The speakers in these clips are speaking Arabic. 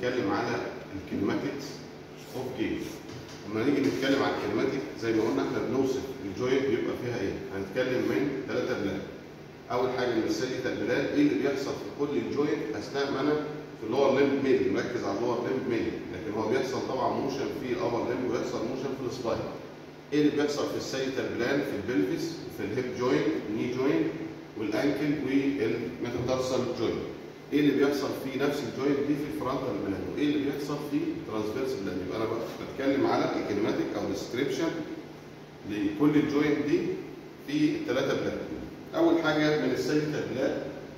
هنتكلم على الكينماتكس اوف جيم. لما نيجي نتكلم على الكينماتيك زي ما قلنا احنا بنوصف الجوينت بيبقى فيها ايه؟ هنتكلم من 3 بلاد. اول حاجه من السيجيتال بلاد، ايه اللي بيحصل في كل الجوينت اثناء ما انا في اللور ليمب ميلي، مركز على اللور ليمب ميلي، لكن هو بيحصل طبعا موشن في الابر ليمب ويحصل موشن في السباين. ايه اللي بيحصل في السيجيتال بلاد؟ في البلفس وفي الهيب جوينت، الني جوينت والانكل والميتاتارسال جوينت. ايه اللي بيحصل في نفس الجوينت دي في الفرونتال بلان، وايه اللي بيحصل في ترانسفيرس بلان. يبقى انا بتكلم على الكينماتيك او الديسكريبشن لكل الجوينت دي في الثلاثه بلان. اول حاجه من السيجيتال بلان،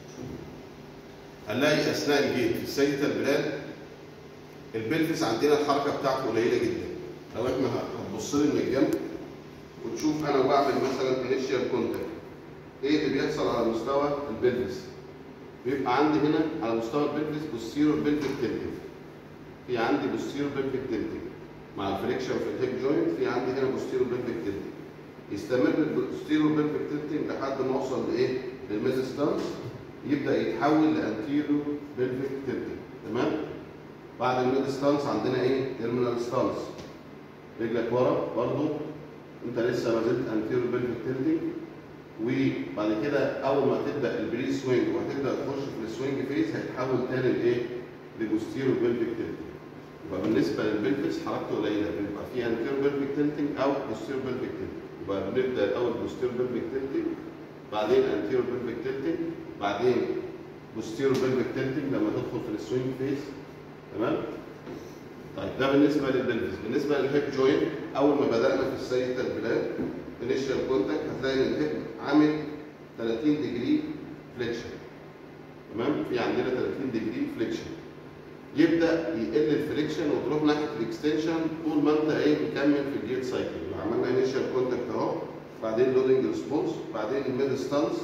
هنلاقي اثناء الجيت في السيجيتال بلان البلفس عندنا الحركه بتاعته قليله جدا. لو احنا هتبص لي من الجنب وتشوف انا بعمل مثلا انيشال كونتاكت، ايه اللي بيحصل على مستوى البلفس؟ بيبقى عندي هنا على مستوى البلفس بوستيرور بلفيك تلتنج، في عندي بوستيرور بلفيك تلتنج مع الفليكشن في الهيب جوينت، في عندي هنا بوستيرور بلفيك تلتنج. يستمر البوستيرور بلفيك تلتنج لحد ما اوصل لايه؟ للميزستانس، يبدا يتحول لانتيرور بلفيك تلتنج. تمام؟ بعد الميدستانس عندنا ايه؟ تيرمينال ستانس، رجلك ورا برضه انت لسه ما زلت انتيرور بلفيك تلتنج. وبعد كده اول ما تبدا البري سوينج وهتبدا تخش في السوينج فيز هيتحول تاني لايه؟ لبوستيرور بلفيك تلتنج. يبقى بالنسبه للبلفس حركته قليله، بيبقى في انتيرور بلفيك تلتنج او بوستيرور بلفيك تلتنج. يبقى بنبدا الاول بوستيرور بلفيك تلتنج، بعدين انتيرور بلفيك تلتنج، بعدين بوستيرور بلفيك تلتنج لما تدخل في السوينج فيز. تمام؟ طيب ده بالنسبه للبلفس. بالنسبه للهيب جوينت، اول ما بدانا في السيجيتال بلان انيشال كونتاكت هتلاقي ان الهيب عامل 30 ديجري فليكشن. تمام؟ في عندنا 30 ديجري فليكشن. يبدا يقل الفليكشن وتروح ناحيه الاكستنشن طول ما انت ايه مكمل في الجيت سايكل. عملنا انيشال كونتاكت اهو، بعدين لودنج ريسبونس، بعدين الميد ستانس،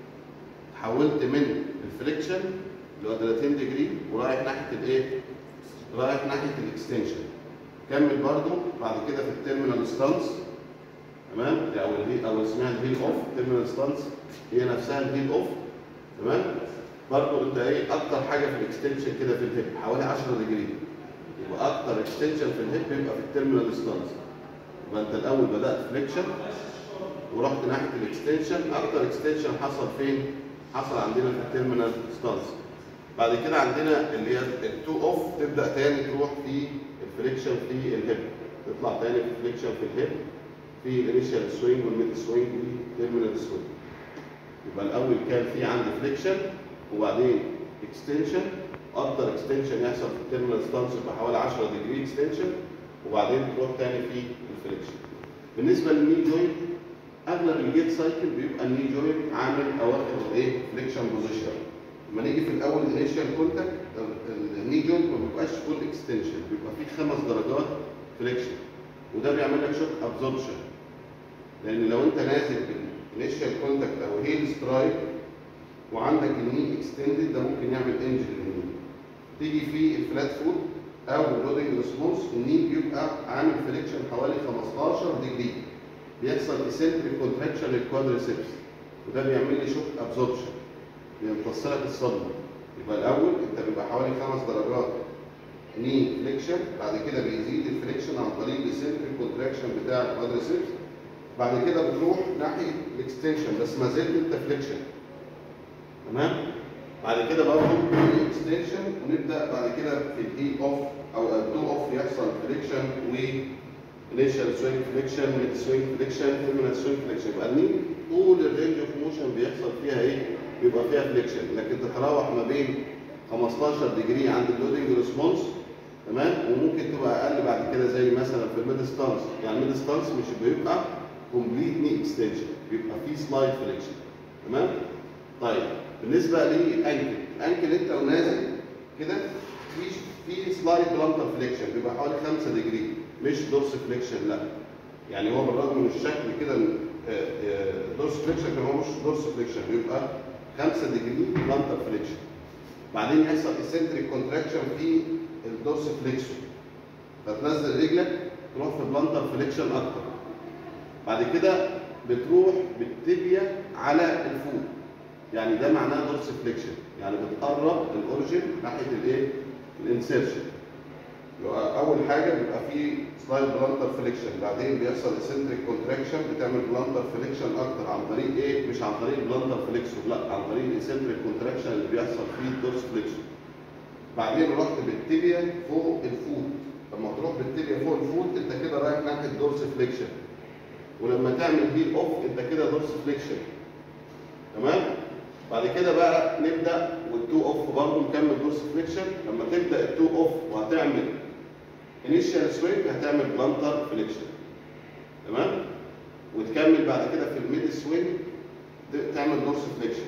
حولت من الفليكشن اللي هو 30 ديجري ورايح ناحيه الايه؟ رايح ناحيه الاكستنشن. كمل برضو بعد كده في التيرمينال ستانس. تمام؟ او اسمها الهيل اوف. تيرمينال ستانس هي نفسها الهيل اوف. تمام؟ برضه انت ايه اكتر حاجه في الاكستنشن كده في الهيب حوالي 10 ديجري. يبقى اكتر اكستنشن في الهيب بيبقى في التيرمينال ستانس. يبقى انت الاول بدات فليكشن ورحت ناحيه الاكستنشن. اكتر اكستنشن حصل فين؟ حصل عندنا في التيرمينال ستانس. بعد كده عندنا اللي هي التو اوف، تبدا تاني تروح في الفليكشن في الهيب، تطلع تاني في الفليكشن في الهيب في الانيشال سوينج والميد سوينج والتيرمينال سوينج. يبقى الاول كان في عندي فليكشن وبعدين اكستنشن. اكتر اكستنشن يحصل في التيرمينال ستانس يبقى حوالي 10 ديجري اكستنشن، وبعدين تروح تاني في الفليكشن. بالنسبه للني جوينت اغلب الجيت سايكل بيبقى الني جوينت عامل اواخر الايه؟ فليكشن بوزيشن. لما نيجي في الاول انيشال كونتاكت الني جوينت ما بيبقاش فول اكستنشن، بيبقى فيه 5 درجات فليكشن، وده بيعمل لك شوك ابزوربشن. لان لو انت نازل بالانيشال كونتاكت او هيل سترايك وعندك الني اكستندد، ده ممكن يعمل انجري للني. تيجي في الفلات فوت او اللودنج ريسبونس، الني بيبقى عامل فليكشن حوالي 15 ديجري، بيحصل اسنتريك كونتراكشن للكوادريسبس، وده بيعمل لي شوك ابزوربشن، بيمتص لك الصدمه. يبقى الاول انت بيبقى حوالي 5 درجات ني فليكشن، بعد كده بيزيد الفليكشن عن طريق الاسنتريك كونتراكشن بتاع الكوادريسبس، بعد كده بتروح ناحيه الاكستنشن بس ما زلت انت فليكشن. تمام؟ بعد كده برضه اكستنشن، ونبدا بعد كده في الاي اوف او التو اوف يحصل فليكشن وانيشال سوينج فليكشن، ميد سوينج فليكشن، تيرمينال سوينج فليكشن. يبقى الني طول الرينج اوف موشن بيحصل فيها ايه؟ بيبقى فيها فليكشن، لكن تتراوح ما بين 15 ديجري عند اللودنج ريسبونس. تمام؟ وممكن تبقى اقل بعد كده زي مثلا في الميد ستانس. يعني الميد ستانس مش بيبقى كومبليت ني اكستنشن، بيبقى فيه سلايد فليكشن. تمام؟ طيب بالنسبه للانكل، الانكل انت لو نازل كده في سلايد بلانتر فليكشن بيبقى حوالي 5 ديجري، مش دورس فليكشن، لا. يعني هو بالرغم من الشكل كده دورس فليكشن، كان هو مش دورس فليكشن، بيبقى 5 ديجري بلانتر فليكشن. بعدين يحصل اسنتريك كونتراكشن في الدورس فليكسون، فتنزل رجلك تروح في بلانتر فليكشن اكتر. بعد كده بتروح بالتبيه على الفوق، يعني ده معناه دورس فليكشن، يعني بتقرب الاوريجن ناحيه الايه؟ الانسيرشن. اول حاجه بيبقى فيه سلايد بلانتر فليكشن، بعدين بيحصل اسنتريك كونتراكشن بتعمل بلانتر فليكشن اكتر عن طريق ايه؟ مش عن طريق بلانتر فليكسور، لا عن طريق الاسنتريك كونتراكشن اللي بيحصل فيه الدورس فليكشن. بعدين رحت بالتibia فوق الفوت، لما تروح بالتibia فوق الفوت انت كده رايح ناحيه دورس فليكشن، ولما تعمل هيل اوف انت كده دورس فليكشن. تمام؟ بعد كده بقى نبدا والتو اوف برضه نكمل دورس فليكشن. لما تبدا التو اوف وهتعمل انيشال سوينج هتعمل بلانتر فليكشن. تمام؟ وتكمل بعد كده في الميد سوينج تعمل دورس فليكشن.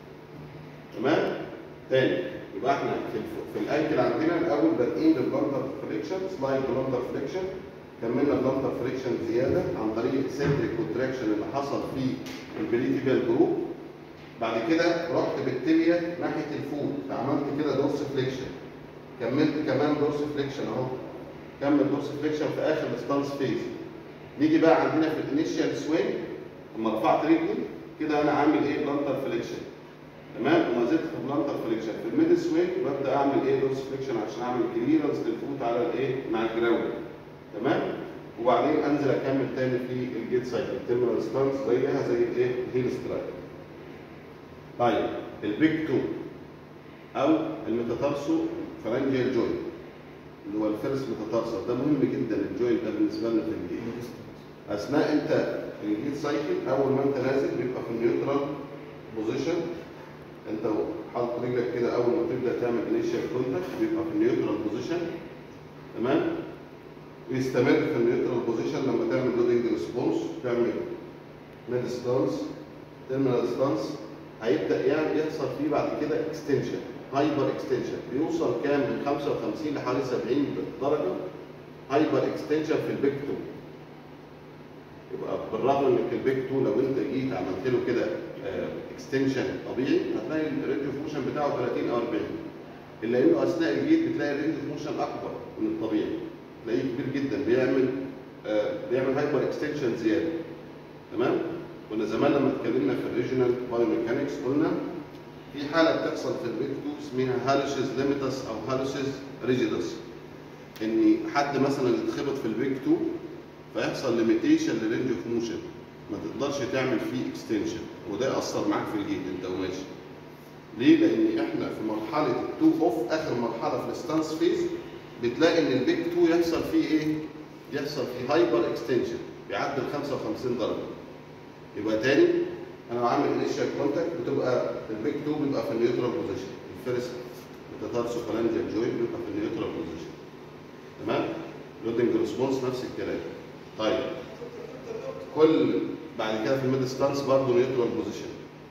تمام؟ تاني يبقى احنا في الانكل عندنا الاول بادئين بالبلانتر فليكشن، سلايد بلانتر فليكشن، كملنا بلانتر فليكشن زياده عن طريق السنتريك كونتراكشن اللي حصل في البريتيبيال جروب. بعد كده رحت بالتibia ناحيه الفوت فعملت كده دورس فليكشن، كملت كمان دورس فليكشن اهو، كمل دورس فليكشن في اخر الستانس فيز. نيجي بقى عندنا في الانيشال سوينج لما رفعت رجلي كده انا عامل ايه؟ بلانتر فليكشن. تمام؟ وما زلت في بلانتر فليكشن. في الميد سوينج ببدا اعمل ايه؟ دورس فليكشن عشان اعمل كليرنس للفوت على الايه؟ مع الجراوند. تمام؟ وبعدين انزل اكمل تاني في الجيت سايكل تيرمينال ستانس زيها زي الايه؟ الهيل سترايك. طيب البيج 2 او الميتاتارسو فرانجيال جوينت اللي هو الفيرست ميتاتارسال، ده مهم جدا الجوينت ده بالنسبه لنا في الجيت. اثناء انت الجيت سايكل اول ما انت نازل بيبقى في النيوترال بوزيشن، انت حاطط رجلك كده اول ما تبدا تعمل انيشال كونتاكت بيبقى في النيوترال بوزيشن. تمام؟ ويستمر في النيوترال بوزيشن لما تعمل لودنج ريسبونس، تعمل ميد ستانس تيرمينال ستانس، هيبدا يعني يحصل فيه بعد كده اكستنشن، هايبر اكستنشن، بيوصل كام؟ من 55 لحوالي 70 درجه هايبر اكستنشن في البيج 2. يبقى بالرغم انك البيج 2 لو انت جيت عملت له كده اكستنشن طبيعي هتلاقي الرينج اوف موشن بتاعه 30 او 40، الا انه اثناء الجيت بتلاقي الرينج اوف موشن اكبر من الطبيعي، تلاقيه كبير جدا، بيعمل هايبر اكستنشن زياده. تمام؟ كنا زمان لما اتكلمنا في الريجنال بايوميكانكس قلنا في حاله بتحصل في البيج 2 اسمها هالوسيس ليميتس او هالوسيس ريجيدس، ان حد مثلا يتخبط في البيج 2 فيحصل ليميتيشن للرينج اوف موشن، ما تقدرش تعمل فيه اكستنشن، وده ياثر معاك في الجيت انت وماشي. ليه؟ لان احنا في مرحله التو اوف اخر مرحله في الستانس فيز بتلاقي ان البيج 2 يحصل فيه ايه؟ يحصل فيه هايبر اكستنشن بيعدي ال 55 درجه. يبقى تاني انا عامل انيشال كونتاكت بتبقى البيج 2 بيبقى في النيوترال بوزيشن، الفيرست ميتاتارسو فالانجيال جوينت بيبقى في النيوترال بوزيشن. تمام؟ لودنج ريسبونس نفس الكلام. طيب كل بعد كده في الميد ستانس برضه نيوترال بوزيشن.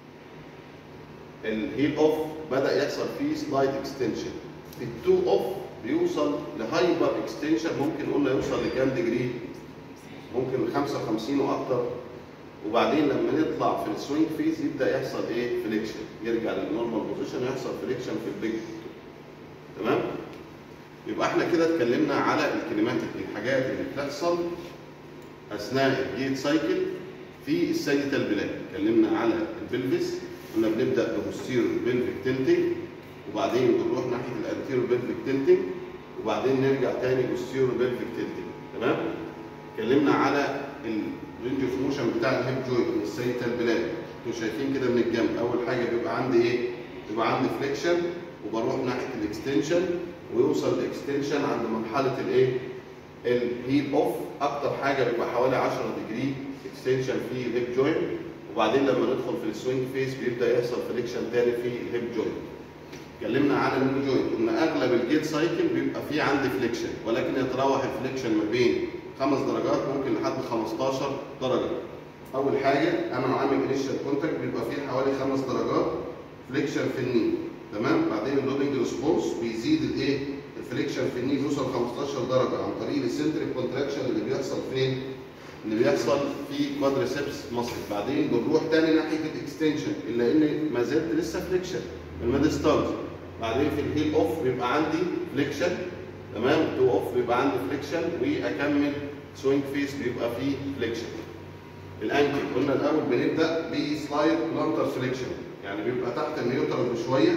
الهيل اوف بدا يحصل فيه سلايد اكستنشن. في التو اوف بيوصل لهايبر اكستنشن، ممكن قلنا يوصل لكام ديجري؟ ممكن 55 واكتر. وبعدين لما نطلع في السوينج فيز يبدا يحصل ايه؟ فليكشن، يرجع للنورمال بوزيشن ويحصل فليكشن في البيج. تمام؟ يبقى احنا كده اتكلمنا على الكلماتيك، الحاجات اللي بتحصل اثناء الجيت سايكل في الساجيتال بلان. اتكلمنا على البلفس، قلنا بنبدا ببوستيريور بلفيك تلتنج، وبعدين بنروح ناحيه الانتيريور بلفيك تلتنج، وبعدين نرجع تاني بوستيريور بلفيك تلتنج. تمام؟ اتكلمنا على الرينج اوف موشن بتاع الهيب جوينت من الساجيتال بلان. انتوا شايفين كده من الجنب اول حاجه بيبقى عندي ايه؟ بيبقى عندي فليكشن وبروح ناحيه الاكستنشن، ويوصل الاكستنشن عند مرحله الايه؟ الهيل اوف. اكتر حاجه بيبقى حوالي 10 ديجري اكستنشن في الهيب جوينت، وبعدين لما ندخل في السوينج فيس بيبدا يحصل فليكشن تاني في الهيب جوينت. اتكلمنا على النيو جوينت، قلنا اغلب الجيت سايكل بيبقى فيه عندي فليكشن، ولكن يتراوح الفليكشن ما بين 5 درجات ممكن لحد 15 درجه. اول حاجه انا عامل انيشال كونتاكت بيبقى فيه حوالي 5 درجات فليكشن في الني. تمام؟ بعدين اللودنج ريسبونس بيزيد الايه؟ الفليكشن في الني بيوصل 15 درجه عن طريق السنتريك كونتراكشن اللي بيحصل فين؟ اللي بيحصل في كوادريسبس ماسل. بعدين بنروح تاني ناحيه الاكستنشن الا ان ما زلت لسه فليكشن الميد ستانس. بعدين في الهيل اوف بيبقى عندي فليكشن. تمام؟ تو اوف بيبقى عندي فليكشن، واكمل سوينج فيس بيبقى فيه فليكشن. الانكل قلنا الاول بنبدا بسلايد بلانتر فليكشن، يعني بيبقى تحت النيوترال بشويه،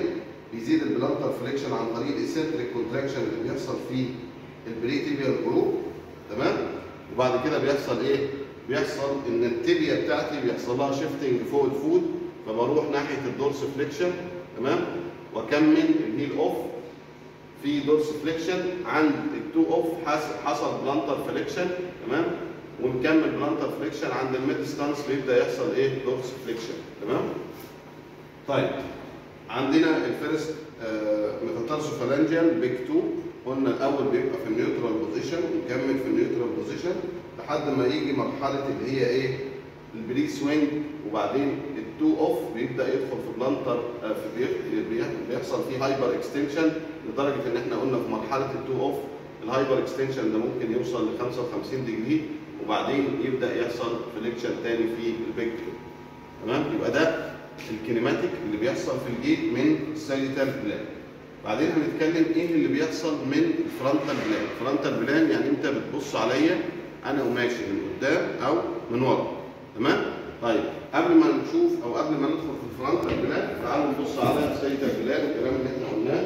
بيزيد البلانتر فليكشن عن طريق الايسنتريك كونتراكشن اللي بيحصل في البريتيبيال جروب. تمام؟ وبعد كده بيحصل ايه؟ بيحصل ان التibia بتاعتي بيحصل لها شيفتنج فوق الفود، فبروح ناحيه الدورس فليكشن. تمام؟ واكمل الهيل اوف في دورس فليكشن، عند التو اوف حصل بلانتر فليكشن. تمام؟ ونكمل بلانتر فليكشن عند الميد ستانس بيبدا يحصل ايه؟ دورس فليكشن. تمام؟ طيب عندنا الفيرست ميتاتارسوفالانجيال بيج 2، قلنا الاول بيبقى في النيوترال بوزيشن ونكمل في النيوترال بوزيشن لحد ما يجي مرحله اللي هي ايه؟ البري سوينج، وبعدين التو اوف بيبدا يدخل في بلانتر بيحصل فيه هايبر اكستنشن، لدرجه ان احنا قلنا في مرحله التو اوف الهايبر اكستنشن ده ممكن يوصل ل 55 ديجري، وبعدين يبدا يحصل فليكشن تاني في البيج 2. تمام؟ يبقى ده الكينيماتيك اللي بيحصل في الجيت من السايتال بلان. بعدين هنتكلم ايه اللي بيحصل من الفرونتال بلان. الفرونتال بلان يعني انت بتبص عليا انا وماشي من قدام او من ورا. تمام؟ طيب قبل ما نشوف او قبل ما ندخل في الفرونتال بلان تعالوا نبص على السايتال بلان، الكلام اللي احنا قلناه.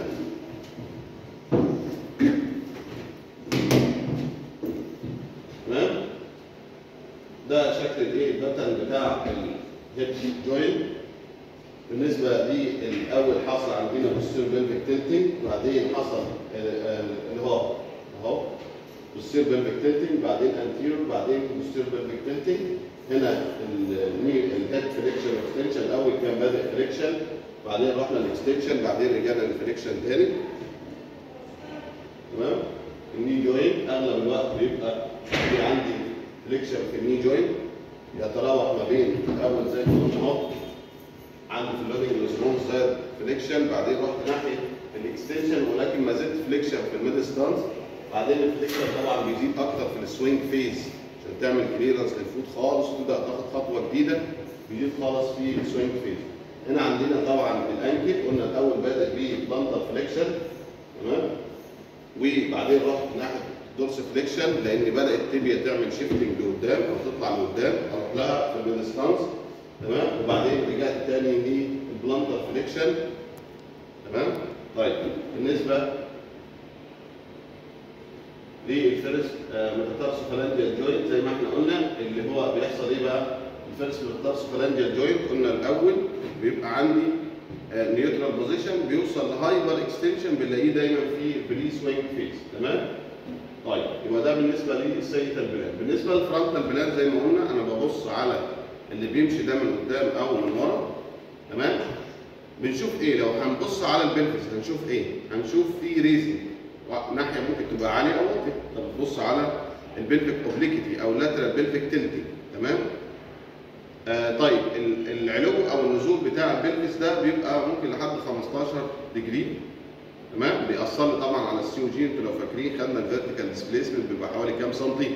تمام؟ ده شكل الايه؟ الباترن بتاع الهيب جوينت. بالنسبه للاول حصل عندنا بوستير بلفيك تلتنج، بعدين حصل اللي هو اهو بوستير بلفيك تلتنج، بعدين انتيرور، بعدين بوستير بلفيك تلتنج. هنا الهيد فريكشن واكستنشن، الاول كان بادئ فريكشن، بعدين رحنا الاكستنشن، بعدين رجعنا للفريكشن تاني. تمام؟ الني جوينت اغلب الوقت بيبقى في عندي فريكشن في الني جوينت، يتراوح ما بين الاول زي ما قلنا اهو عندي في اللودنج ريسبونس زاد فليكشن، بعدين رحت ناحيه الاكستنشن ولكن ما زلت فليكشن في الميد ستانس، بعدين الفليكشن طبعا بيزيد اكتر في السوينج فيز عشان تعمل كليرنس للفوت خالص وتبدا تاخد خطوه جديده، بيزيد خالص في السوينج فيز. هنا عندنا طبعا الانكل، قلنا الاول بادئ ببلانتر فليكشن. تمام؟ وبعدين رحت ناحيه دورس فليكشن لان بدات التibia تعمل شيفتنج لقدام او تطلع لقدام، اروح لها في الميد ستانس. تمام؟ وبعدين رجعت تاني للبلانتر فليكشن. تمام؟ طيب بالنسبه للفيرست ميتاتارسوفالانجيال جوينت زي ما احنا قلنا اللي هو بيحصل ايه بقى؟ الفيرست ميتاتارسوفالانجيال جوينت قلنا الاول بيبقى عندي نيوترال بوزيشن بيوصل لهايبر اكستنشن، بنلاقيه دايما في بري سوينج فيز. تمام؟ طيب يبقى ده بالنسبه للسايتال بلان. بالنسبه للفرونتال بلان زي ما قلنا انا ببص على اللي بيمشي ده من قدام او من ورا. تمام؟ بنشوف ايه؟ لو هنبص على البلفس هنشوف ايه؟ هنشوف في ريزنج ناحيه ممكن تبقى عاليه او واطيه. طب بتبص على البلفيك اوبليكيتي او لاترال بلفيك تلتي. تمام؟ طيب العلو او النزول بتاع البلفس ده بيبقى ممكن لحد 15 ديجري. تمام؟ بيأثر لي طبعا على السي او جي. انتوا لو فاكرين خدنا الفيرتيكال ديسبيسمنت بيبقى حوالي كام سنتي؟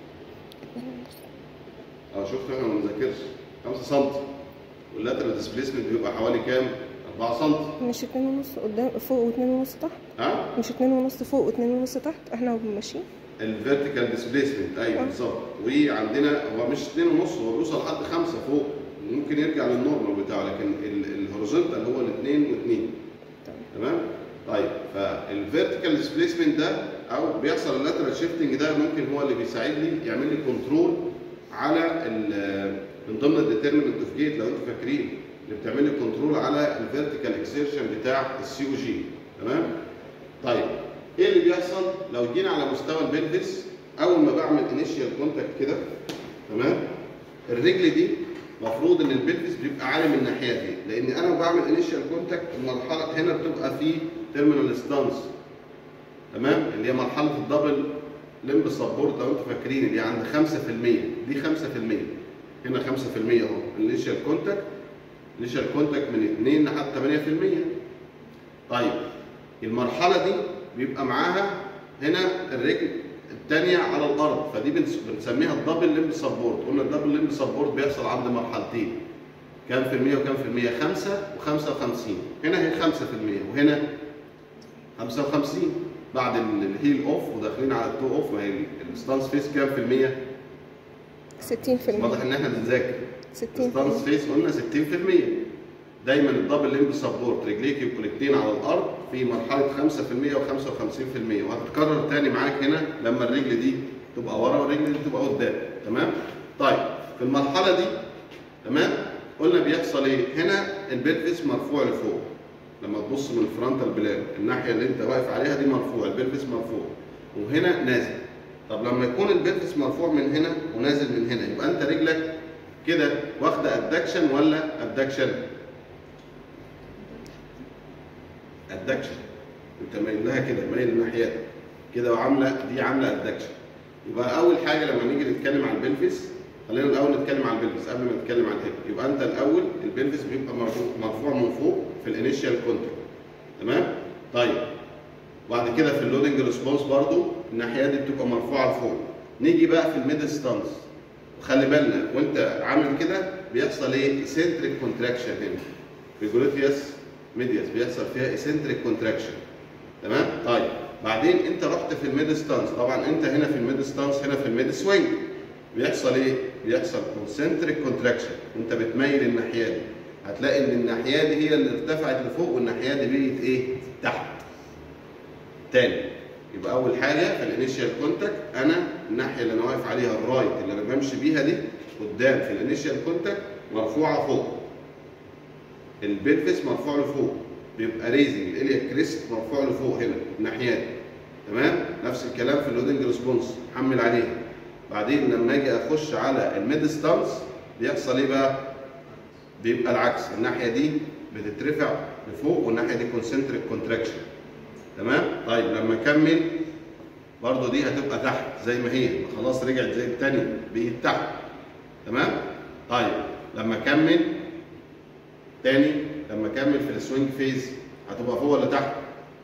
شفتوا احنا ما بنذاكرش 5 سم، واللاترال ديسبيسمنت بيبقى حوالي كام؟ 4 سم. مش 2.5 قدام فوق و2.5 تحت؟ مش 2.5 فوق و2.5 تحت احنا ماشيين؟ الفيرتيكال ديسبيسمنت ايوه بالظبط. وعندنا هو مش 2.5، هو بيوصل لحد 5 فوق، ممكن يرجع للنورمال بتاعه، لكن الهوريزونتال هو الاثنين و2. تمام؟ طيب فالفيرتيكال ديسبيسمنت ده او بيحصل اللاترال شيفتنج ده ممكن هو اللي بيساعد لي يعمل لي كنترول على من ضمن الديترمنت اوف جيت لو انتوا فاكرين اللي بتعمل لي كنترول على الفيرتيكال اكسيرشن بتاع السي او جي. تمام؟ طيب ايه اللي بيحصل لو جينا على مستوى البلفس؟ اول ما بعمل انيشيال كونتاكت كده، تمام؟ الرجل دي المفروض ان البلفس بيبقى عالي من الناحيه دي، لان انا بعمل انيشيال كونتاكت المرحله هنا بتبقى في تيرمينال ستانس. تمام؟ اللي هي مرحله الدبل لمب سبورت لو انتوا فاكرين اللي عند 5%، دي 5%. هنا 5% اهو الانيشيال كونتاكت. الانيشيال كونتاكت من 2 لحد 8%. طيب المرحله دي بيبقى معاها هنا الرجل الثانيه على الارض، فدي بنسميها الدبل لمب سبورت. قلنا الدبل لمب سبورت بيحصل عند مرحلتين، كام في المية وكام في المية؟ 5 و55. هنا هي 5% وهنا 55. بعد الهيل اوف وداخلين على التو اوف، ما هي الستانس فيس كام في المية؟ 60%. واضح ان احنا بنذاكر. 60%. الستانس فيس قلنا 60%. دايما الدبل ليمب سبورت رجليك يبقوا الاثنين على الارض في مرحله 5% و55%، وهتتكرر تاني معاك هنا لما الرجل دي تبقى ورا والرجل دي تبقى قدام. تمام؟ طيب في المرحله دي تمام قلنا بيحصل ايه؟ هنا البلفس مرفوع لفوق. لما تبص من الفرونتال بلان الناحيه اللي انت واقف عليها دي مرفوع، البلفس مرفوع وهنا نازل. طب لما يكون البلفس مرفوع من هنا ونازل من هنا يبقى انت رجلك كده واخده ادكشن ولا ابدكشن؟ ادكشن. انت مايل لها كده، مايل لناحيتك كده وعامله دي عامله ادكشن. يبقى اول حاجه لما نيجي نتكلم عن البلفس، خلينا الاول نتكلم عن البلفس قبل ما نتكلم عن الهيب. يبقى انت الاول البلفس بيبقى مرفوع من فوق في الانيشال كونتاكت. تمام؟ طيب وبعد كده في اللودنج ريسبونس برضو الناحيه دي بتبقى مرفوعه لفوق. نيجي بقى في الميد ستانس، وخلي بالنا وانت عامل كده بيحصل ايه؟ اسنتريك كونتراكشن هنا في جلوتيوس ميدياس، بيحصل فيها اسنتريك كونتراكشن. تمام؟ طيب بعدين انت رحت في الميد ستانس، طبعا انت هنا في الميد ستانس هنا في الميد سوينج بيحصل ايه؟ بيحصل كونسنتريك كونتراكشن، انت بتميل الناحيه دي، هتلاقي ان الناحيه دي هي اللي ارتفعت لفوق والناحيه دي بقت ايه؟ تحت. تاني يبقى اول حاجه في الانيشال كونتاكت انا الناحيه اللي انا واقف عليها الرايت اللي انا بمشي بيها دي قدام في الانيشال كونتاكت مرفوعه فوق. البلفس مرفوع لفوق، بيبقى ريزنج الاليا كريست مرفوع لفوق هنا الناحيه دي. تمام؟ نفس الكلام في اللودنج ريسبونس حمل عليها. بعدين لما اجي اخش على الميد ستانس بيحصل ايه بقى؟ بيبقى العكس، الناحيه دي بتترفع لفوق والناحيه دي كونسنتريك كونتراكشن. تمام؟ طيب لما اكمل برضه دي هتبقى تحت زي ما هي، خلاص رجعت زي الثانيه بقت تحت. تمام؟ طيب لما اكمل تاني، لما اكمل في السوينج فيز هتبقى فوق ولا تحت؟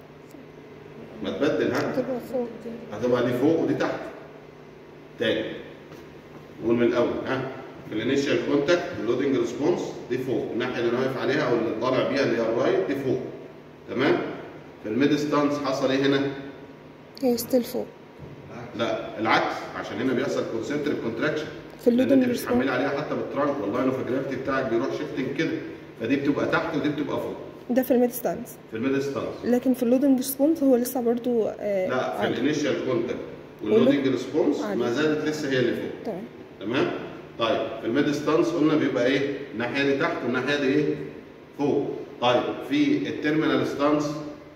ما تبدل ها؟ هتبقى فوق، هتبقى دي فوق ودي تحت. تاني نقول من الاول ها، في الانيشال كونتاكت اللودنج ريسبونس دي فوق، الناحيه اللي انا واقف عليها او اللي طالع بيها اللي هي الرايت دي فوق. تمام؟ في الميد ستانس حصل ايه هنا؟ هي ستيل فوق. لا العكس، عشان هنا بيحصل كونسنتريك كونتراكشن في اللودنج انت بتحملي عليها حتى بالترانك، والله انه في الجرافيتي بتاعك بيروح شيفتنج كده، فدي بتبقى تحت ودي بتبقى فوق. ده في الميد ستانس. في الميد ستانس. لكن في اللودنج ريسبونس هو لسه برضو لا في الانيشال كونتاكت واللودنج ريسبونس ما زالت لسه هي اللي فوق. تمام. تمام؟ طيب في الميد ستانس قلنا بيبقى ايه؟ الناحيه دي تحت والناحيه دي ايه؟ فوق. طيب في التيرمينال ستانس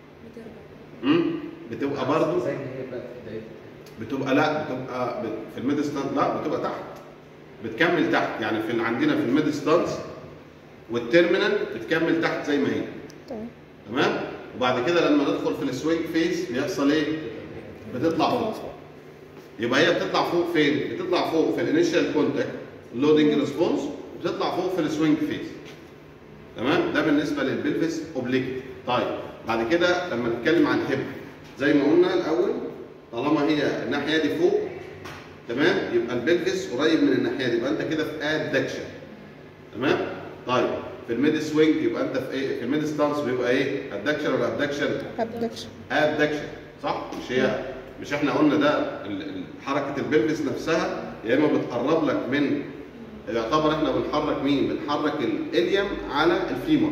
بتبقى برضو زي ما هي بقى في بدايتها. بتبقى لا بتبقى في الميد ستانس لا بتبقى تحت، بتكمل تحت. يعني في عندنا في الميد ستانس والتيرمينال بتكمل تحت زي ما هي. تمام. تمام؟ وبعد كده لما ندخل في السوينج فيز بيحصل ايه؟ بتطلع فوق. يبقى هي بتطلع فوق فين؟ بتطلع فوق في الانيشال كونتاكت اللودنج ريسبونس، وبتطلع فوق في السوينج فيز. تمام؟ ده بالنسبه للبلفس اوبليكت. طيب بعد كده لما نتكلم عن الهيب زي ما قلنا الاول، طالما هي الناحيه دي فوق تمام يبقى البلفس قريب من الناحيه دي، يبقى انت كده في ادكشن. تمام؟ طيب في الميد سوينج يبقى انت في ايه؟ في الميد ستانس بيبقى ايه؟ ادكشن ولا ابدكشن؟ ابدكشن. ادكشن صح؟ مش احنا قلنا ده حركه البلفس نفسها يا اما بتقرب لك من، يعتبر احنا بنحرك مين؟ بنحرك الاليم على الفيمور.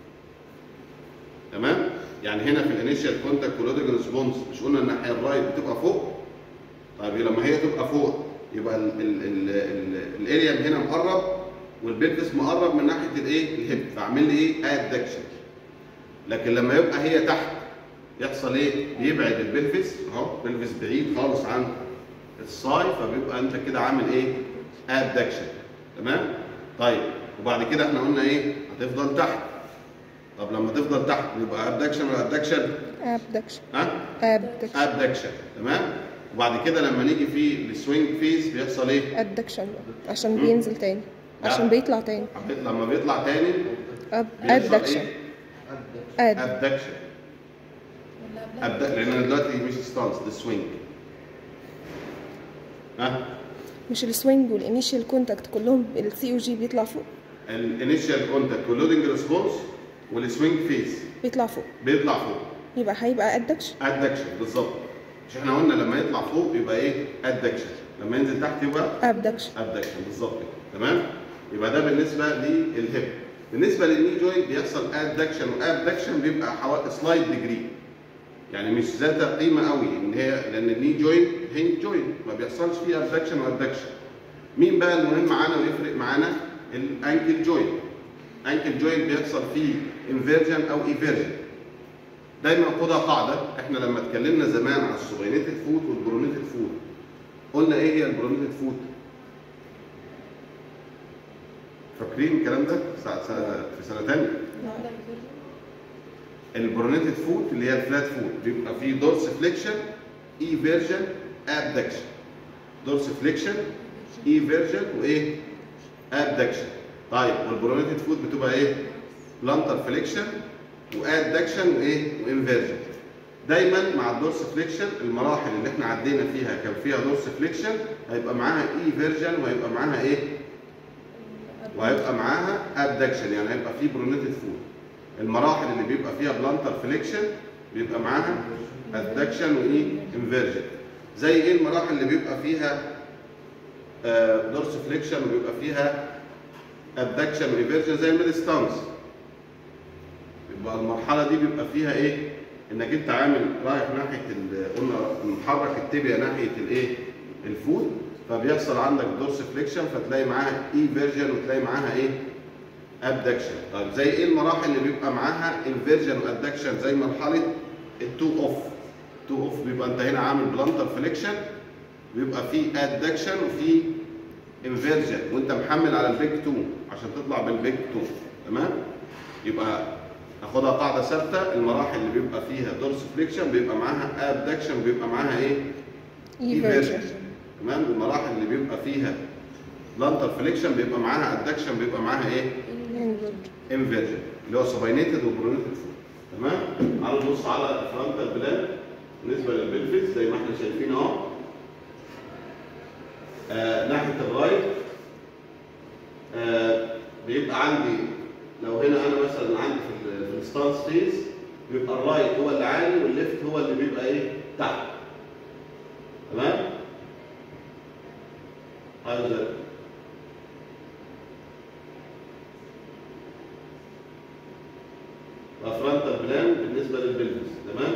تمام؟ يعني هنا في الانيشال كونتاكت واللودنج ريسبونس مش قلنا الناحيه الرايت بتبقى فوق؟ طيب لما هي تبقى فوق يبقى الاليم هنا مقرب والبلفس مقرب من ناحيه الايه؟ الهيب، فاعمل لي ايه؟ ادكشن. لكن لما يبقى هي تحت يحصل ايه؟ بيبعد البلفس اهو، البلفس بعيد خالص عن الساي، فبيبقى انت كده عامل ايه؟ ادكشن. تمام؟ طيب وبعد كده احنا قلنا ايه؟ هتفضل تحت. طب لما تفضل تحت يبقى ابدكشن ولا ادكشن؟ ابدكشن. ها؟ ابدكشن. ابدكشن. تمام؟ وبعد كده لما نيجي في السوينج فيز بيحصل ايه؟ ادكشن عشان بينزل تاني، عشان بيطلع تاني. لما بيطلع تاني ادكشن. ادكشن. لان دلوقتي مش ستانس، ده سوينج. ها؟ مش السوينج والانيشال كونتاكت كلهم السي او جي بيطلع فوق؟ الانيشال كونتاكت واللودنج ريسبونس والسوينج فيز بيطلع فوق. بيطلع فوق. يبقى هيبقى ادكشن. ادكشن بالظبط. مش احنا قلنا لما يطلع فوق يبقى ايه؟ ادكشن، لما ينزل تحت يبقى ابدكشن. ابدكشن بالظبط كده. تمام؟ يبقى ده بالنسبه للهيب. بالنسبه للني جوينت بيحصل ادكشن، وادكشن بيبقى حوالي سلايد ديجري، يعني مش ذات قيمه قوي، ان هي لان الني جوينت هينج جوينت ما بيحصلش فيه ادكشن وادكشن. مين بقى المهم معانا ويفرق معانا؟ الانكل جوينت. انكل جوينت بيحصل فيه انفيرجن او ايفيرجن. دايما خدها قاعده، احنا لما اتكلمنا زمان على السوبينيتد فوت والبرونيتد فوت قلنا ايه هي البرونيتد فوت؟ فاكرين الكلام ده في سنه ثانيه؟ البرونيتد فوت اللي هي الفلات فوت بيبقى فيه دورس فليكشن ايفيرجن ابدكشن. دورس فليكشن ايفيرجن وايه؟ ابدكشن. طيب والبرونيتد فوت بتبقى ايه؟ بلانتر فليكشن وادكشن وايه؟ وانفيرجن. دايما مع الدورس فليكشن المراحل اللي احنا عدينا فيها كان فيها دورس فليكشن هيبقى معاها ايفيرجن وهيبقى معاها ايه؟ وهيبقى معاها ابدكشن، يعني هيبقى في برونيتد فوت. المراحل اللي بيبقى فيها بلانتر فليكشن بيبقى معاها ادكشن وايه؟ انفيرجن. زي ايه المراحل اللي بيبقى فيها دورس فليكشن وبيبقى فيها ادكشن وانفيرجن؟ زي الميد ستانس. يبقى المرحله دي بيبقى فيها ايه؟ انك انت عامل رايح ناحيه قلنا محرك التبيه ناحيه الايه؟ الفوت، فبيحصل عندك دورس فليكشن فتلاقي معاها ايفيرجن وتلاقي معاها ايه؟ ابدكشن. طيب زي ايه المراحل اللي بيبقى معاها انفيرجن وادكشن؟ زي مرحله التو اوف. تو اوف بيبقى انت هنا عامل بلانتر فليكشن بيبقى فيه ادكشن وفيه انفيرجن وانت محمل على البيج 2 عشان تطلع بالبيج 2. تمام؟ يبقى ناخدها قاعده ثابته، المراحل اللي بيبقى فيها دورس فليكشن بيبقى معاها ابدكشن بيبقى معاها ايه؟ ايفيرجن. تمام؟ المراحل اللي بيبقى فيها بلانتر فليكشن بيبقى معاها ادكشن بيبقى معاها ايه؟ انفيرجن اللي هو سوبينيتد وبرونيتد فوت. تمام؟ تعالوا نبص على الفرونتال بلان بالنسبه للبلفس زي ما احنا شايفين اهو. ناحيه الرايت بيبقى عندي لو هنا انا مثلا عندي في الستانس فيز بيبقى الرايت هو اللي عالي والليفت هو اللي بيبقى ايه؟ تحت. تمام؟ هذا فرونتال بلان بالنسبه للبلفس. تمام؟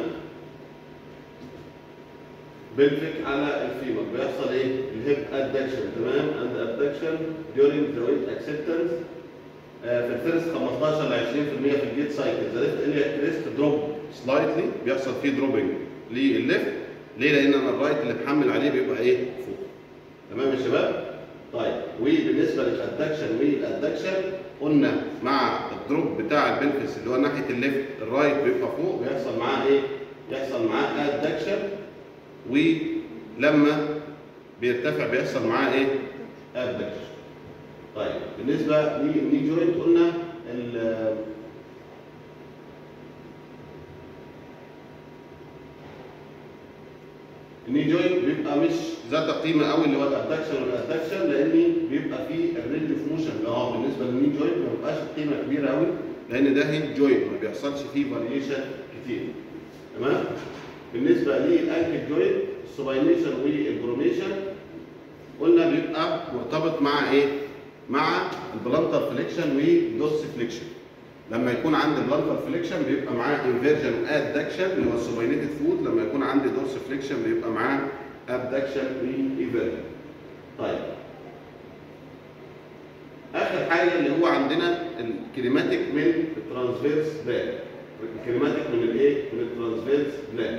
بلفيك على الفيمر بيحصل ايه؟ الهيب ادكشن. تمام؟ اند ادكشن during the weight acceptance في الفيرست 15 ل 20% في الجيت سايكل. ذا ليفت الياك كريست دروب سلايتلي بيحصل فيه دروبنج للليفت. ليه؟ لان انا الرايت اللي محمل عليه بيبقى ايه؟ فوق. تمام يا شباب؟ طيب وبالنسبه للادكشن والادكشن قلنا مع الدروب بتاع البلفس اللي هو ناحيه الليفت الرايت بيبقى فوق بيحصل معاه ايه؟ يحصل معاه ادكشن، ولما بيرتفع بيحصل معاه ايه؟ ابدكشن. طيب بالنسبه للني جوينت قلنا الني جوينت بيبقى مش ذات قيمه قوي اللي هو الادكشن والادكشن، لان بيبقى فيه الرينج اوف موشن اللي هو بالنسبه للني جوينت ما بيبقاش قيمه كبيره قوي لان ده هينج جوينت ما بيحصلش فيه فاريشن كتير. تمام؟ بالنسبه للانكل جوينت السوباينيشن والبرونيشن قلنا بيبقى مرتبط مع ايه؟ مع البلانتر فليكشن والدورس فليكشن. لما يكون عندي بلانتر فليكشن بيبقى معاه انفيرجن وادكشن اللي هو السوباينيتد فوت، لما يكون عندي دورس فليكشن بيبقى معاه ابدكشن وايفيرجن. طيب اخر حاجه اللي هو عندنا الكينيماتيك من الترانسفيرس بلان. الكينيماتيك من الايه؟ من الترانسفيرس بلان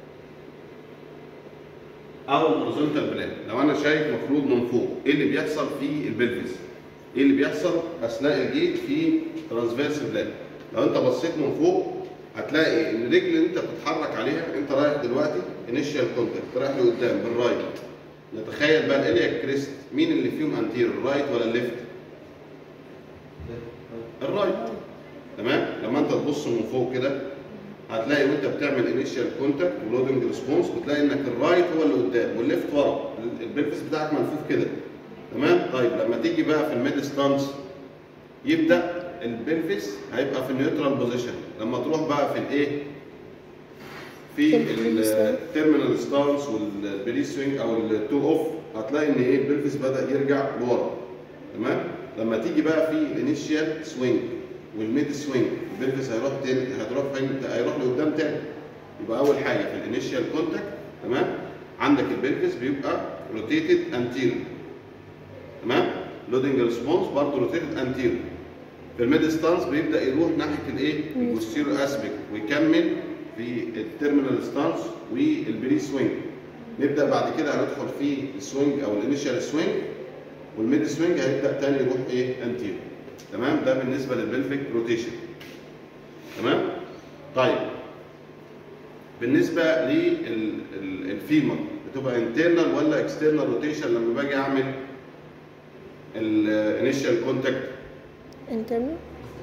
او الهوريزونتال بلان. لو انا شايف مفروض من فوق ايه اللي بيحصل في البلفس؟ ايه اللي بيحصل اثناء الجيت في ترانسفيرس بلان؟ لو انت بصيت من فوق هتلاقي ان الرجل اللي انت بتتحرك عليها انت رايح دلوقتي انيشال كونتاكت رايح لقدام بالرايت. نتخيل بقى الالياك كريست مين اللي فيهم انتير الرايت ولا الليفت؟ الرايت. تمام؟ لما انت تبص من فوق كده هتلاقي وانت بتعمل انيشال كونتاكت ولودنج ريسبونس بتلاقي انك الرايت هو اللي قدام والليفت ورا، البلفس بتاعك ملفوف كده. تمام؟ طيب لما تيجي بقى في الميد ستانس يبدا البلفس هيبقى في النيوترال بوزيشن. لما تروح بقى في الايه؟ في التيرمينال ستانس والبري سوينج او التو اوف هتلاقي ان ايه؟ البلفس بدا يرجع لورا. تمام؟ لما تيجي بقى في الانيشال سوينج والميد سوينج، البلفس هيروح تاني، هيروح لقدام تاني. يبقى اول حاجه في الانيشال كونتاكت، تمام، عندك البلفس بيبقى روتيتد انتيريور، تمام، لودنج ريسبونس برضه روتيتد انتيريور. في الميد ستانس بيبدا يروح ناحيه الايه؟ البوستيريور اسبيكت ويكمل في التيرمينال ستانس والبري سوينج. نبدا بعد كده هندخل في السوينج او الانيشال سوينج، والميد سوينج هيبدا تاني يروح ايه؟ انتيريور. تمام، ده بالنسبه للبلفيك روتيشن. تمام؟ طيب بالنسبه للفيمر بتبقى انترنال ولا اكسترنال روتيشن لما باجي اعمل الانيشال كونتاكت؟ انترنال.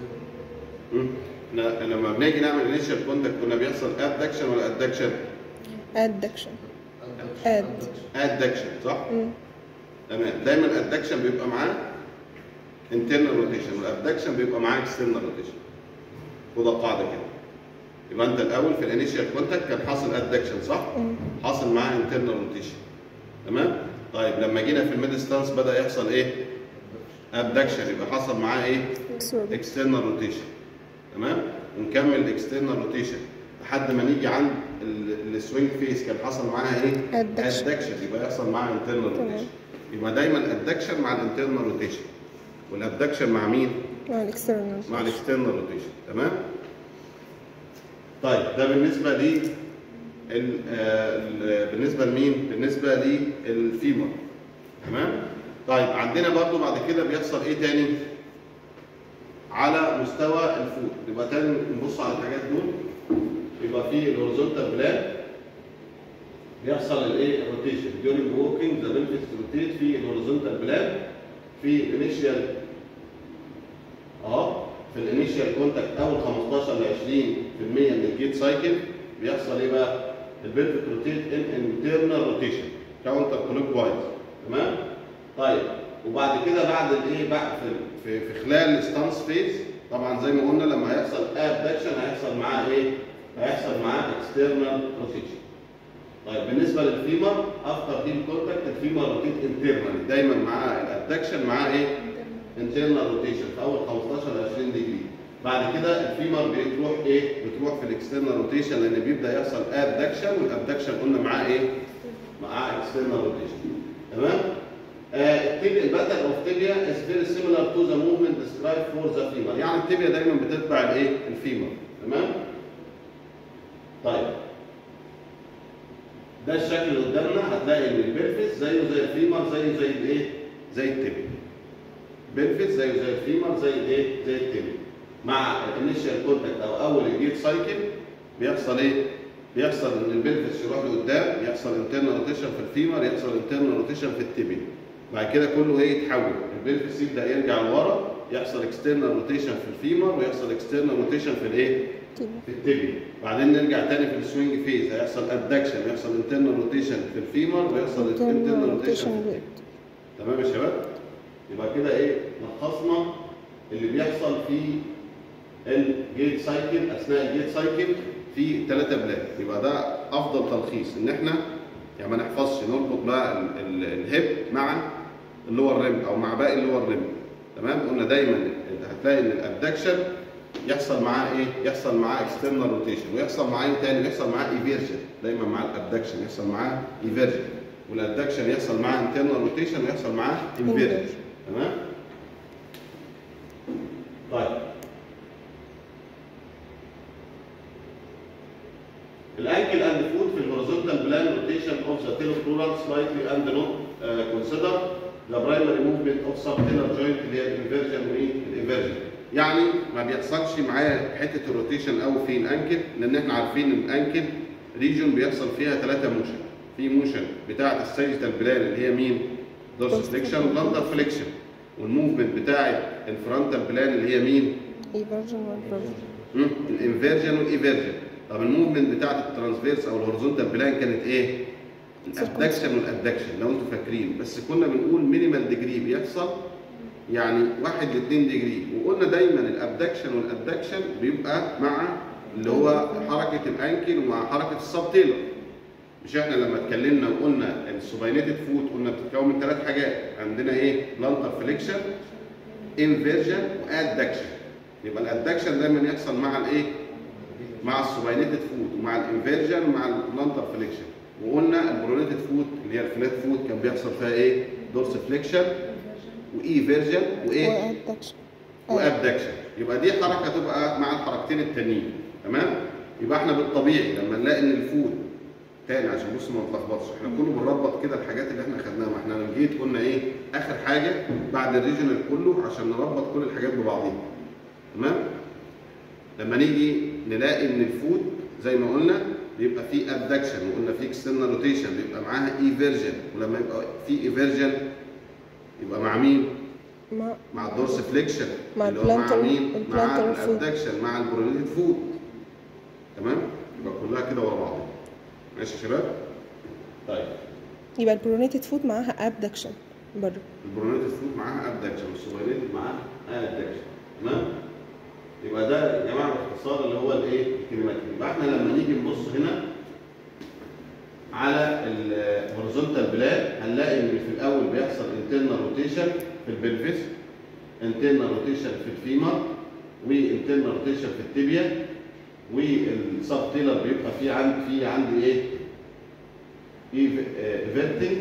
لما بنيجي نعمل انيشال كونتاكت كنا بيحصل ادكشن ولا ادكشن؟ ادكشن. ادكشن صح؟ تمام، دايما الادكشن بيبقى معاه internal rotation والابدكشن بيبقى معاه external rotation. وده قاعده كده. يبقى انت الاول في الانيشال كونتاكت كان حاصل ادكشن صح؟ حاصل معاه internal rotation. تمام؟ طيب لما جينا في الميد ستانس بدا يحصل ايه؟ ابدكشن، يبقى حصل معاه ايه؟ external rotation. تمام؟ ونكمل external rotation لحد ما نيجي عند السوينج فيس كان حصل معاها ايه؟ ادكشن، يبقى يحصل معاها internal rotation. يبقى دايما الادكشن مع الانترنال روتيشن، والابدكشن مع مين؟ مع الاكسترنال. مع الاكسترنال روتيشن. تمام؟ طيب ده بالنسبه لي بالنسبه لمين؟ بالنسبه للفيمر. تمام؟ طيب عندنا برضو بعد كده بيحصل ايه تاني؟ على مستوى الفوت، يبقى تاني نبص على الحاجات دول. يبقى في الهوريزونتال بلان بيحصل الايه؟ الروتيشن during walking the pelvis rotate في الهوريزونتال بلان. في الانيشال في الانيشال كونتاكت اول 15 ل 20% من الجيت سايكل بيحصل ايه بقى؟ البلفيك روتيت ان انترنال روتيشن كاونتر كلوك وايز. تمام؟ طيب وبعد كده بعد الايه؟ بعد في خلال الستانس فيز طبعا زي ما قلنا لما هيحصل ابدكشن هيحصل معاه ايه؟ هيحصل معاه اكسترنال روتيشن. طيب بالنسبه للفيمر افتر ديب كونتاكت الفيمر روتيت انترنال، دايما معاه الادكشن معاه ايه؟ انترنال روتيشن في اول 15 ل 20 ديجري. بعد كده الفيمر بتروح ايه؟ بتروح في الاكسترنال روتيشن لان بيبدا يحصل ادكشن، والادكشن قلنا معاه ايه؟ معاه اكسترنال روتيشن. تمام؟ التيبيا الباترن اوف تيبيا از فيري سيميلار تو ذا موفمنت ديسكرايب فور ذا فيمر، يعني التيبيا دايما بتتبع الايه؟ الفيمر. تمام؟ طيب ده الشكل اللي قدامنا، هتلاقي ان البلفس زيه زي الفيمر زيه زي الايه؟ زي التيبيا. بلفس زيه زي الفيمر زي الايه؟ زي التيبيا. مع الانيشال كونتاكت او اول الجيت سايكل بيحصل ايه؟ بيحصل ان البلفس يروح لقدام، يحصل انترنال روتيشن في الفيمر، يحصل انترنال روتيشن في التيبيا. بعد كده كله ايه؟ يتحول، البلفس يبدا يرجع لورا، يحصل اكسترنال روتيشن في الفيمر ويحصل اكسترنال روتيشن في الايه؟ في التيبيا. بعدين نرجع تاني في السوينج فيز، هيحصل ادكشن، يحصل انترنال روتيشن في الفيمر ويحصل انترنال روتيشن في التيبيا. تمام يا شباب؟ يبقى كده ايه؟ لخصنا اللي بيحصل في الجيت سايكل اثناء الجيت سايكل في 3 بلاد. يبقى ده افضل تلخيص ان احنا يعني ما نحفظش، نربط بقى الهيب مع اللور ريم او مع باقي اللور ريم. تمام؟ قلنا دايما هتلاقي ان الابدكشن يحصل معاه ايه؟ يحصل معاه اكسترنال روتيشن، ويحصل معاه ايه تاني؟ يحصل معاه ايفيرجن، دايما مع الابدكشن يحصل معاه ايفيرجن، والادكشن يحصل معاه انترنال روتيشن ويحصل معاه انفيرجن. تمام؟ طيب الانكل اند فوت في الهوريزونتال بلان روتيشن اوف ذا تيلو بلورال سلايتلي اند نوت كونسيدر ذا برايمري موفمنت اوف سب تيلر جوينت اللي هي الانفيرجن والايفيرجن. يعني ما بيحصلش معايا حته الروتيشن قوي في الانكل، لان احنا عارفين ان الانكل ريجون بيحصل فيها 3 موشن. في موشن بتاعه السيجيتال بلان اللي هي مين؟ دورس فليكشن وبلانتر فليكشن، والموفمنت بتاعه الفرونتال بلان اللي هي مين؟ ايفيرجن والانفيرجن. الانفيرجن والايفيرجن. طب الموفمنت بتاعه الترانسفيرس او الهوريزونتال بلان كانت ايه؟ الابدكشن والادكشن لو انتم فاكرين، بس كنا بنقول مينيمال ديجري بيحصل يعني 1 ل 2 ديجري، وقلنا دايما الابدكشن والادكشن بيبقى مع اللي هو حركه الانكل ومع حركه السب تيلر. مش احنا لما اتكلمنا وقلنا السوباينيتد فوت قلنا بتتكون من 3 حاجات، عندنا ايه؟ بلانتر فليكشن، انفيرجن، وادكشن. يبقى الادكشن دايما يحصل مع الايه؟ مع السوباينيتد فوت ومع الانفيرجن ومع البلانتر فليكشن. وقلنا البرونيتد فوت اللي هي الفلات فوت كان بيحصل فيها ايه؟ دورس فليكشن وايفيرجن وايه؟ وابدكشن. يبقى دي حركه تبقى مع الحركتين التانيين. تمام؟ يبقى احنا بالطبيعي لما نلاقي ان الفوت تاني عشان بص ما نتلخبطش، احنا كله بنربط كده الحاجات اللي احنا خدناها. ما احنا لما جيت قلنا ايه؟ اخر حاجه بعد الريجنال كله عشان نربط كل الحاجات ببعضيها. تمام؟ لما نيجي نلاقي ان الفوت زي ما قلنا بيبقى فيه ادكشن وقلنا فيه اكسترنال روتيشن بيبقى معاها ايفيرجن، ولما يبقى فيه ايفيرجن يبقى مع مين؟ مع الدورس فليكشن اللي هو مع مين؟ مع الادكشن مع البرونيتد فوت. تمام؟ يبقى كلها كده ورا بعض. ماشي يا شباب؟ طيب يبقى البرونيتد فوت معاها ابدكشن برضه. البرونيتد فوت معاها ابدكشن والسوباينيتد معاها ادكشن. تمام؟ يبقى ده يا جماعه باختصار اللي هو الايه؟ الكلماتيك. يبقى احنا لما نيجي نبص هنا على الهوريزونتال بلان هنلاقي ان في الاول بيحصل انترنال روتيشن في البلفس، انترنال روتيشن في الفيمر، وانترنال روتيشن في التibia، والسب تيلر بيبقى فيه عندي ايه؟ ايفيرتنج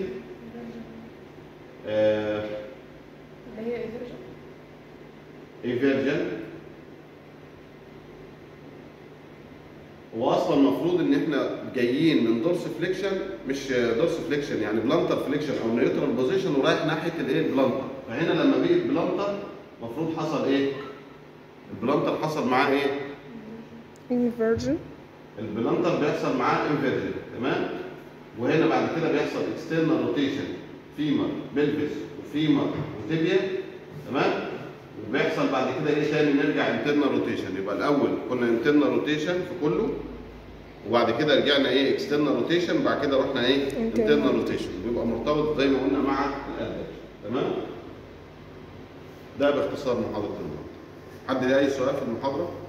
اللي هي ايفيرجن. واصلا المفروض ان احنا جايين من دورس فليكشن، مش دورس فليكشن يعني بلانتر فليكشن او نيوترال بوزيشن ورايح ناحيه الايه؟ البلانتر. فهنا لما بيجي البلانتر المفروض حصل ايه؟ البلانتر حصل معاه ايه؟ انفيرجن. البلانتر بيحصل معاه انفيرجن. تمام؟ وهنا بعد كده بيحصل اكسترنال روتيشن فيمر بلفس وفيمر وتibia. تمام؟ وبيحصل بعد كده ايه تاني؟ نرجع انترنال روتيشن. يبقى الاول كنا انترنال روتيشن في كله، وبعد كده رجعنا ايه؟ اكسترنال روتيشن، بعد كده رحنا ايه؟ انترنال روتيشن. بيبقى مرتبط زي ما قلنا مع الادكشن. تمام؟ ده باختصار محاضره النهارده. حد ليه اي سؤال في المحاضره؟